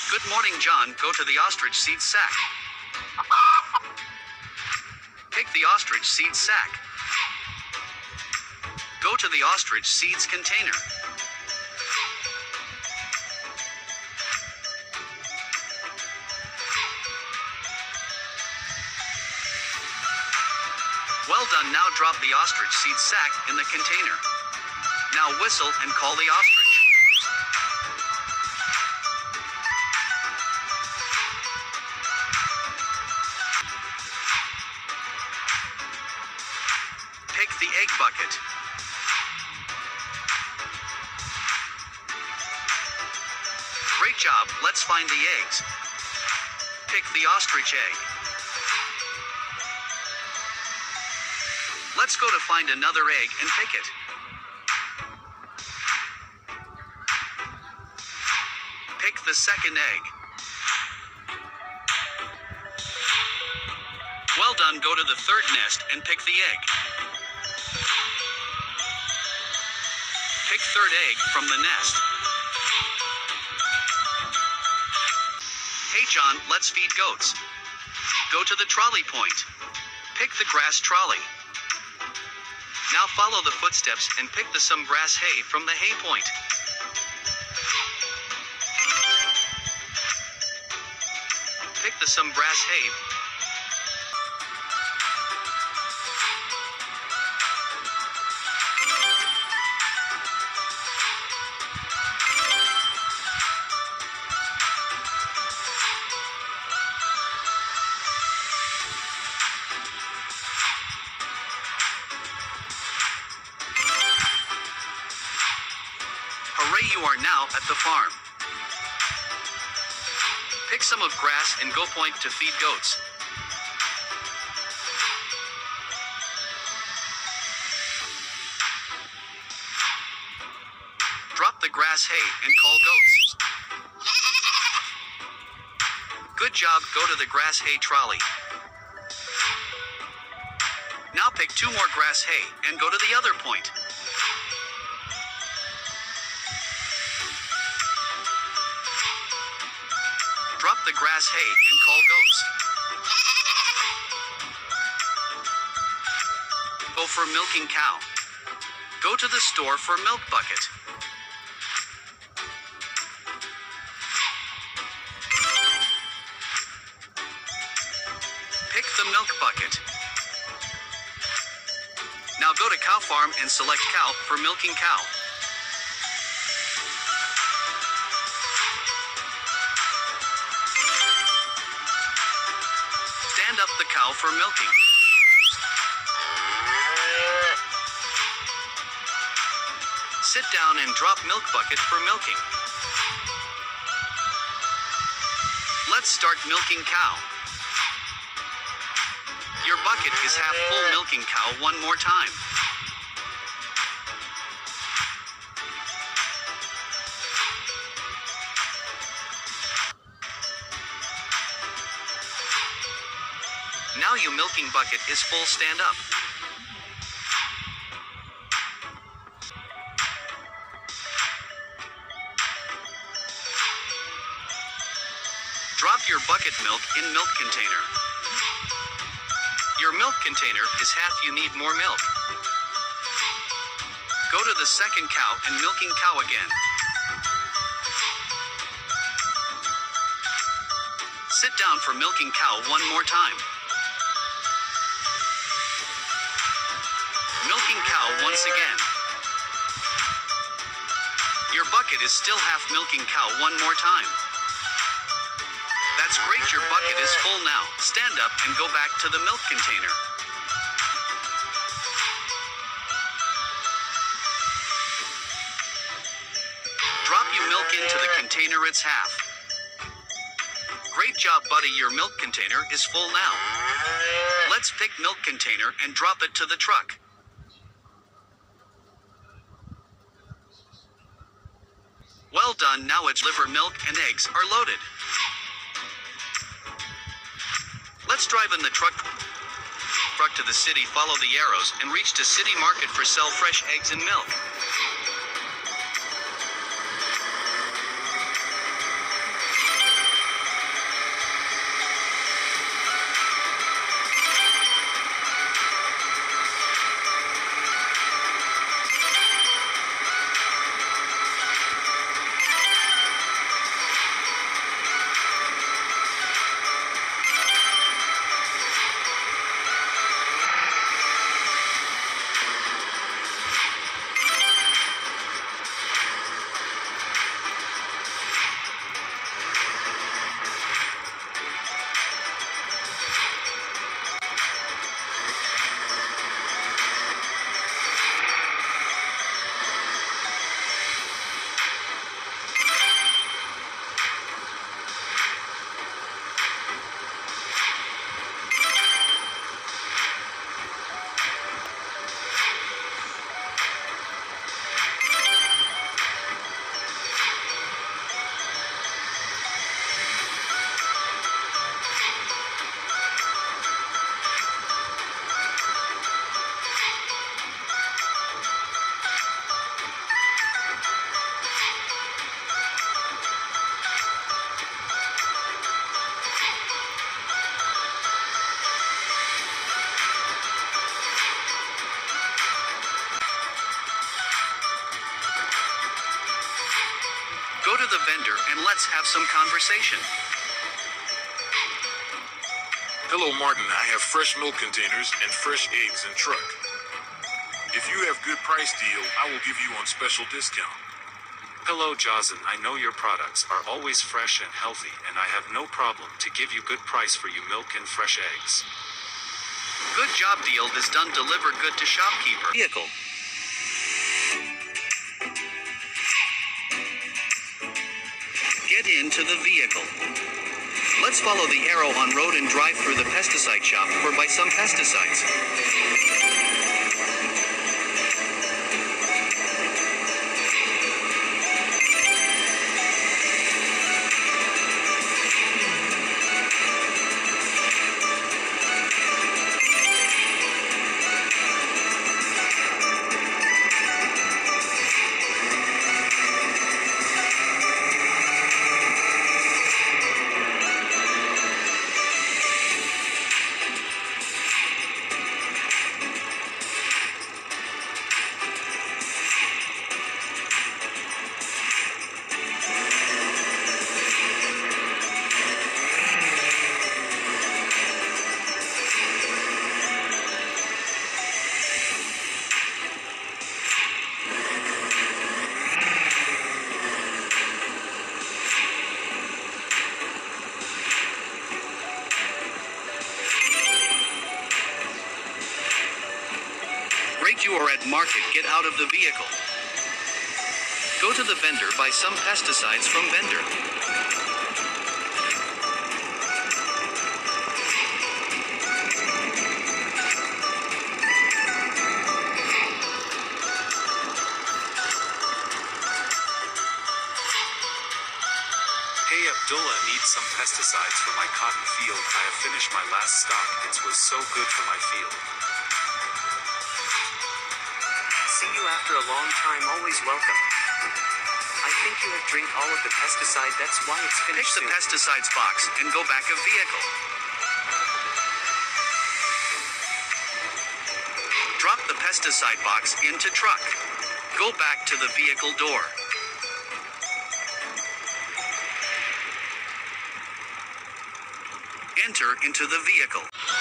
Good morning, John. Go to the ostrich seed sack. Pick the ostrich seed sack. Go to the ostrich seeds container. Well done. Now drop the ostrich seed sack in the container. Now whistle and call the ostrich. Pick the egg bucket. Great job. Let's find the eggs. Pick the ostrich egg. Let's go to find another egg and pick it. Pick the second egg. Well done. Go to the third nest and pick the egg. Pick third egg from the nest. Hey John, let's feed goats. Go to the trolley point. Pick the grass trolley. Now follow the footsteps and pick some grass hay from the hay point. Pick some grass hay. Hooray, you are now at the farm. Pick some of grass and go point to feed goats. Drop the grass hay and call goats. Good job. Go to the grass hay trolley. Now pick 2 more grass hay and go to the other point. Drop the grass hay and call goats. Go for milking cow. Go to the store for milk bucket. Pick the milk bucket. Now go to cow farm and select cow for milking cow. Stand up the cow for milking. Sit down and drop milk bucket for milking. Let's start milking cow. Your bucket is half full. Milking cow one more time. Now your milking bucket is full. Stand up. Drop your bucket milk in milk container. Your milk container is half. You need more milk. Go to the second cow and milking cow again. Sit down for milking cow one more time. Milking cow once again. Your bucket is still half. Milking cow one more time. That's great. Your bucket is full now. Stand up and go back to the milk container. Drop your milk into the container. It's half. Great job, buddy. Your milk container is full now. Let's pick milk container and drop it to the truck. Well done. Now it's liver, milk, and eggs are loaded. Let's drive in the truck to the city. Follow the arrows and reach to city market for sell fresh eggs and milk. Let's have some conversation. Hello, Martin. I have fresh milk containers and fresh eggs in truck. If you have good price deal, I will give you on special discount. Hello, Jason. I know your products are always fresh and healthy, and I have no problem to give you good price for you milk and fresh eggs. Good job, deal is done. Deliver good to shopkeeper. Vehicle. Get into the vehicle. Let's follow the arrow on road and drive through the pesticide shop or buy some pesticides. Great, you are at market. Get out of the vehicle. Go to the vendor. Buy some pesticides from vendor. Hey Abdullah, needs some pesticides for my cotton field. I have finished my last stock. It was so good for my field. See you after a long time, always welcome. I think you have drink all of the pesticide, that's why it's Pick finished the soon. pesticides box and go back of vehicle. Drop the pesticide box into truck. Go back to the vehicle door. Enter into the vehicle.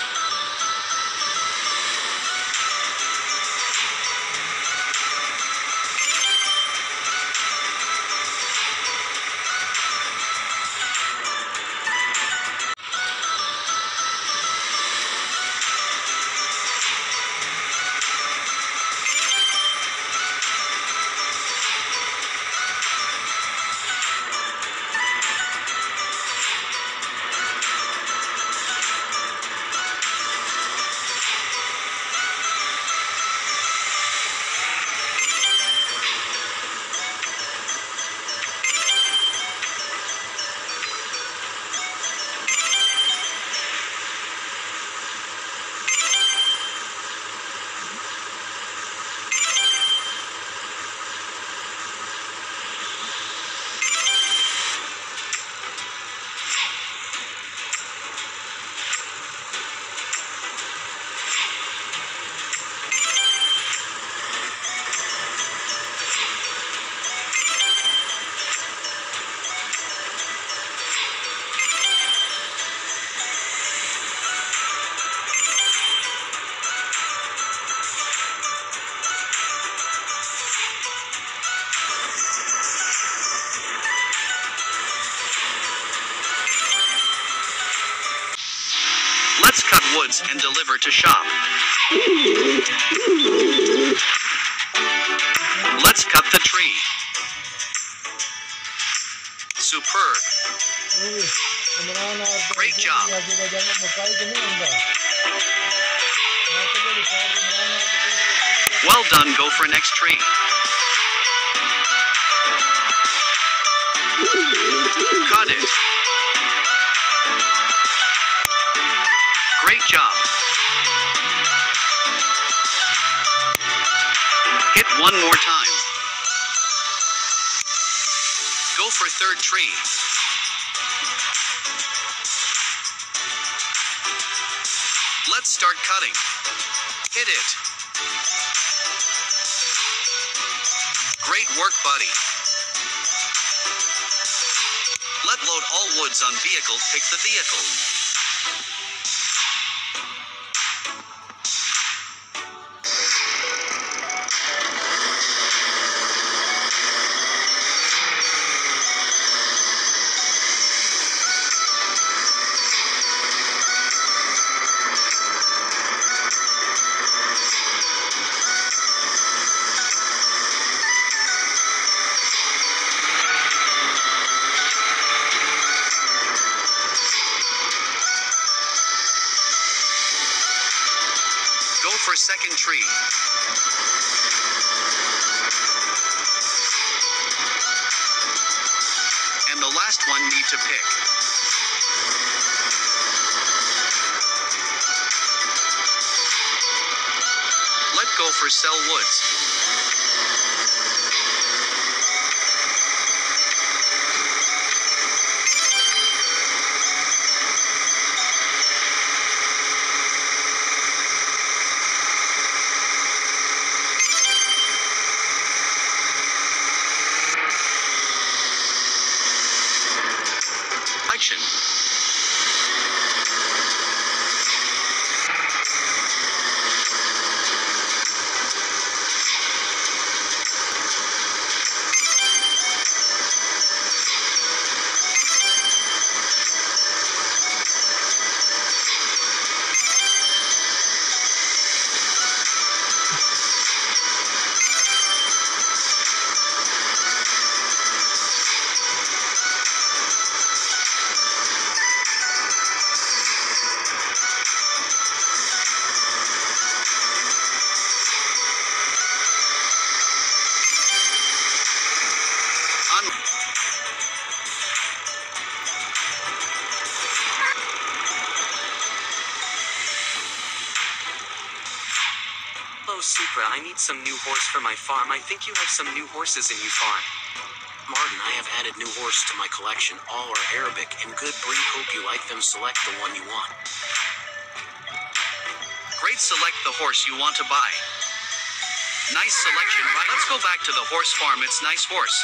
Let's cut woods and deliver to shop. Let's cut the tree. Superb. Great job. Well done. Go for next tree. Cut it. Great job. Hit one more time. Go for third tree. Let's start cutting. Hit it. Great work, buddy. Load all woods on vehicle, pick the vehicle. Go for second tree. And the last one need to pick. Let go for sell woods. Action. Hello Supra, I need some new horse for my farm. I think you have some new horses in your farm. Martin, I have added new horses to my collection. All are Arabic and good breed. Hope you like them. Select the one you want. Great, select the horse you want to buy. Nice selection, right? Let's go back to the horse farm. It's nice horse.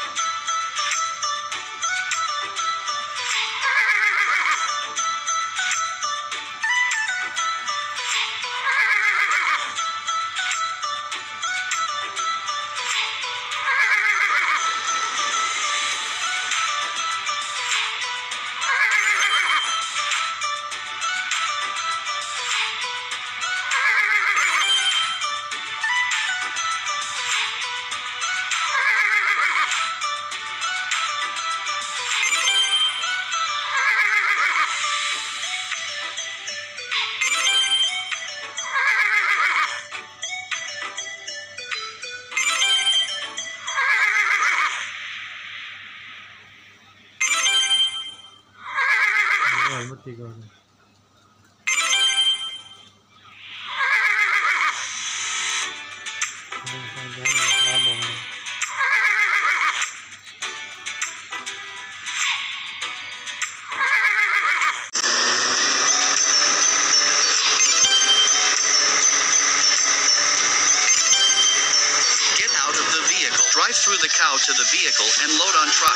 Get out of the vehicle. Drive through the cow to the vehicle and load on truck.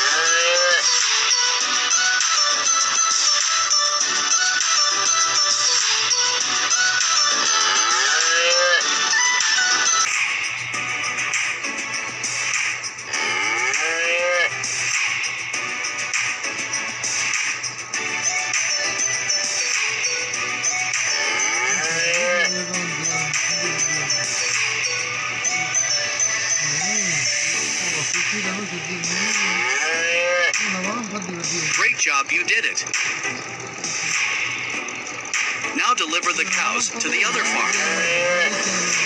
Great job, you did it. Now deliver the cows to the other farm.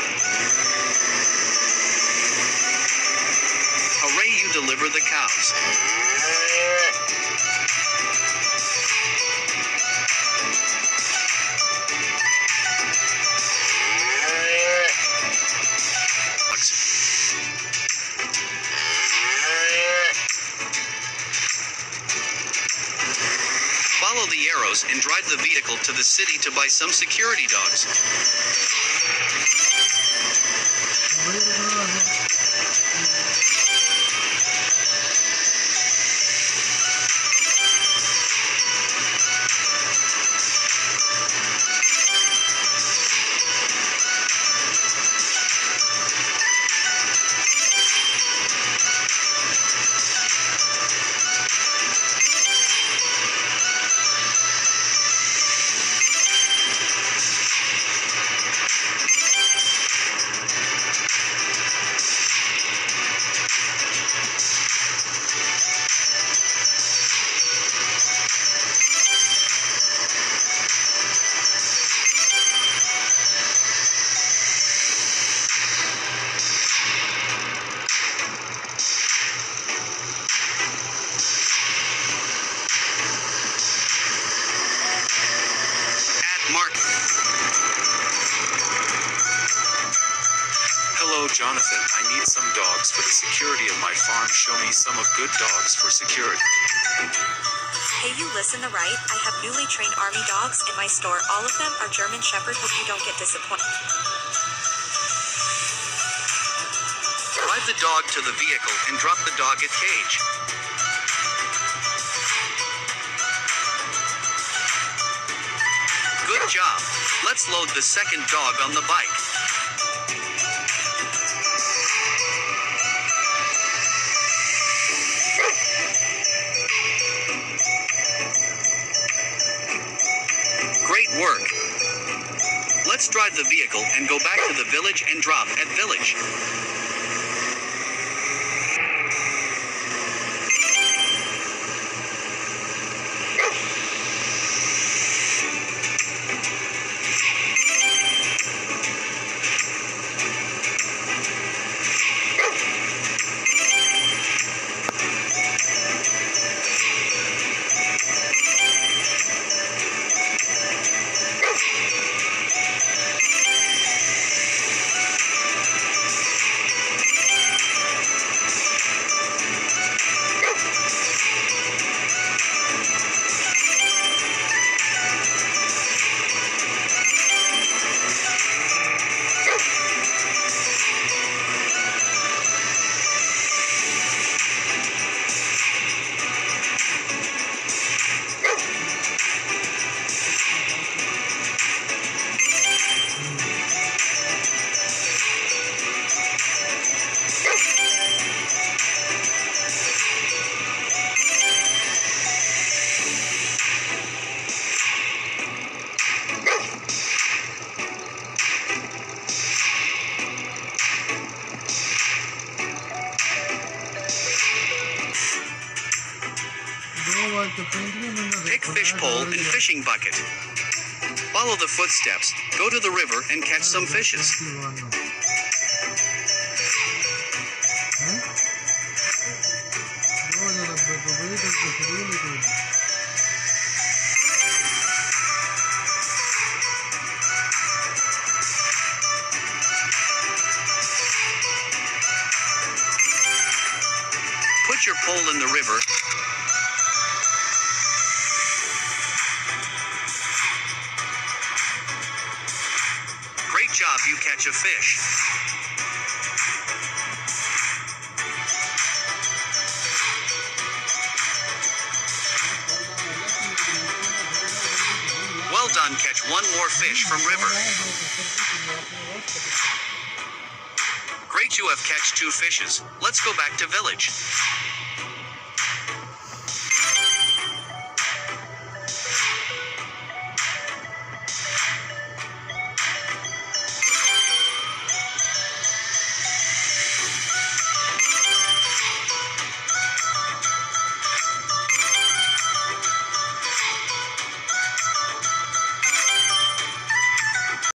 Hooray, you deliver the cows. the vehicle to the city to buy some security dogs. Hello Jonathan, I need some dogs for the security of my farm. Show me some of good dogs for security. Hey, you listen to right. I have newly trained army dogs in my store. All of them are German Shepherd. Hope you don't get disappointed. Drive the dog to the vehicle and drop the dog at cage. Good job. Let's load the second dog on the bike. Great work. Let's drive the vehicle and go back to the village and drop at village. Pick fish pole and fishing bucket. Follow the footsteps, go to the river and catch some fishes. Put your pole in the river. Great job, you catch a fish. Well done, catch one more fish from river. Great, you have catch two fishes. Let's go back to village.